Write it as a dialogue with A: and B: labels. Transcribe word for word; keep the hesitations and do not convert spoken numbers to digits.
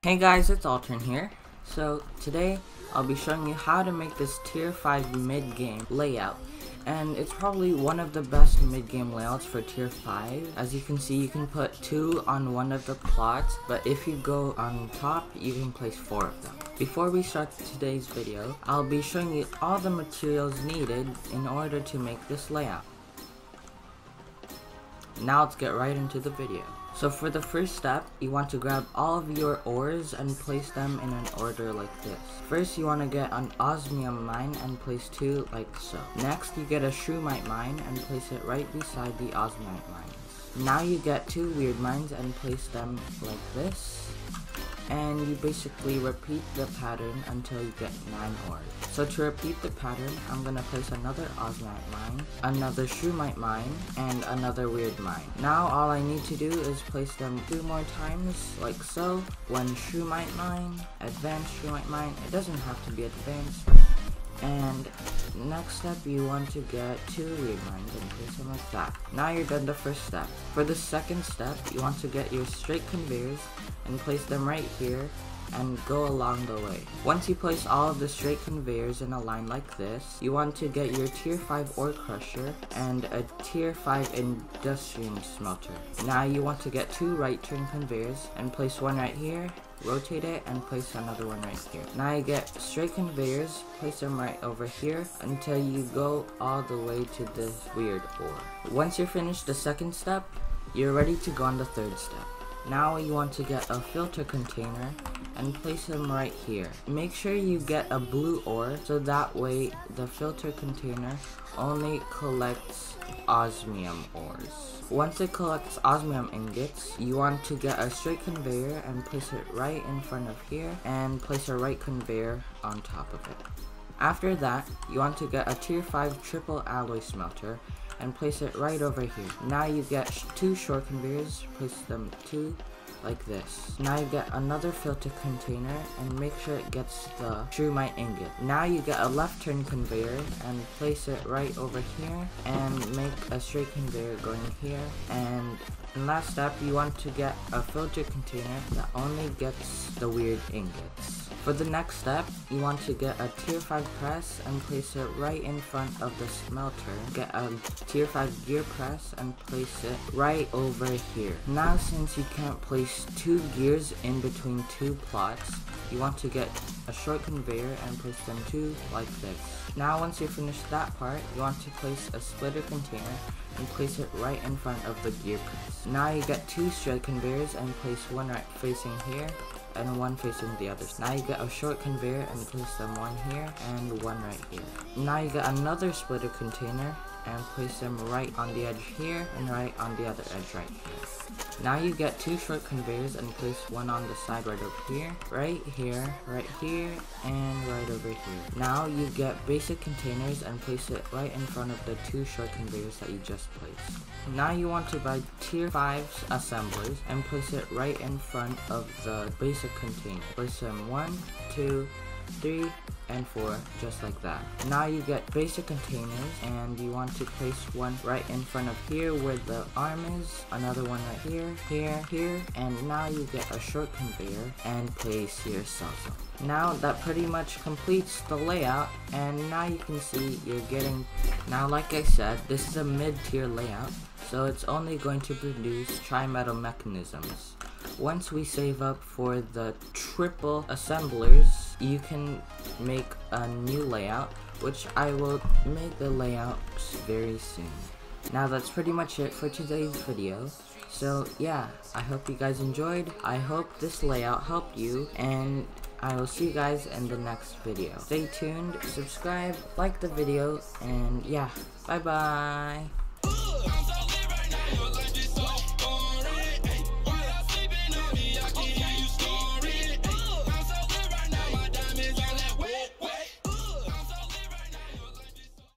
A: Hey guys, it's Altern here. So today I'll be showing you how to make this tier five mid-game layout, and it's probably one of the best mid-game layouts for tier five. As you can see, you can put two on one of the plots, but if you go on top, you can place four of them. Before we start today's video, I'll be showing you all the materials needed in order to make this layout. Now let's get right into the video. So for the first step, you want to grab all of your ores and place them in an order like this. First, you want to get an osmium mine and place two like so. Next, you get a shroomite mine and place it right beside the osmite mines. Now you get two weird mines and place them like this. And you basically repeat the pattern until you get nine ores. So to repeat the pattern, I'm gonna place another osmite mine, another shroomite mine, and another weird mine. Now all I need to do is place them two more times, like so. One shroomite mine, advanced shroomite mine. It doesn't have to be advanced. And next step, you want to get two weird mines and place them like that. Now you're done the first step. For the second step, you want to get your straight conveyors and place them right here and go along the way. Once you place all of the straight conveyors in a line like this, you want to get your tier five ore crusher and a tier five industrial smelter. Now you want to get two right turn conveyors and place one right here, rotate it, and place another one right here. Now you get straight conveyors, place them right over here until you go all the way to this weird ore. Once you're finished the second step, you're ready to go on the third step. Now you want to get a filter container and place them right here. Make sure you get a blue ore so that way the filter container only collects osmium ores. Once it collects osmium ingots, you want to get a straight conveyor and place it right in front of here and place a right conveyor on top of it. After that, you want to get a tier five triple alloy smelter and place it right over here. Now you get sh two short conveyors, place them two like this. Now you get another filter container and make sure it gets the shroomite ingot. Now you get a left turn conveyor and place it right over here and make a straight conveyor going here. And last step, you want to get a filter container that only gets the weird ingots. For the next step, you want to get a tier five press and place it right in front of the smelter. Get a tier five gear press and place it right over here. Now since you can't place two gears in between two plots, you want to get a short conveyor and place them two like this. Now once you finish that part, you want to place a splitter container and place it right in front of the gear press. Now you get two straight conveyors and place one right facing here and one facing the others. Now you get a short conveyor and place them one here and one right here. Now you get another splitter container and place them right on the edge here and right on the other edge right here. Now you get two short conveyors and place one on the side right over here, right here, right here, and right over here. Now you get basic containers and place it right in front of the two short conveyors that you just placed. Now you want to buy tier five assemblers and place it right in front of the basic container. Place them one, two, three, and four, just like that. Now you get basic containers and you want to place one right in front of here where the arm is, another one right here, here, here, and now you get a short conveyor and place your cell zone. Now that pretty much completes the layout, and now you can see you're getting, now like I said, this is a mid-tier layout, so it's only going to produce tri-metal mechanisms. Once we save up for the triple assemblers, you can make a new layout, which I will make the layouts very soon. Now that's pretty much it for today's video. So yeah, I hope you guys enjoyed. I hope this layout helped you, and I will see you guys in the next video. Stay tuned, subscribe, like the video, and yeah, bye bye.